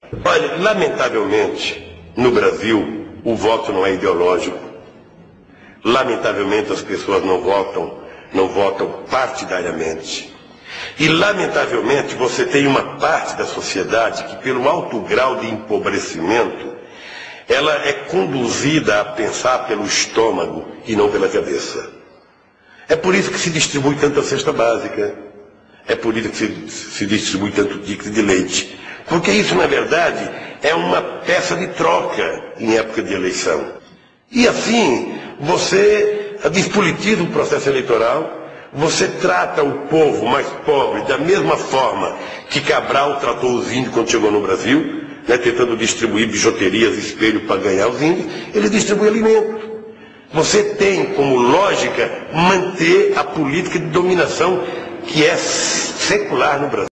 Olha, lamentavelmente, no Brasil, o voto não é ideológico. Lamentavelmente, as pessoas não votam partidariamente. E, lamentavelmente, você tem uma parte da sociedade que, pelo alto grau de empobrecimento, ela é conduzida a pensar pelo estômago e não pela cabeça. É por isso que se distribui tanta cesta básica. É por isso que se distribui tanto ticket de leite. Porque isso, na verdade, é uma peça de troca em época de eleição. E assim, você despolitiza o processo eleitoral, você trata o povo mais pobre da mesma forma que Cabral tratou os índios quando chegou no Brasil, né, tentando distribuir bijuterias, espelho para ganhar os índios, ele distribui alimento. Você tem como lógica manter a política de dominação que é secular no Brasil.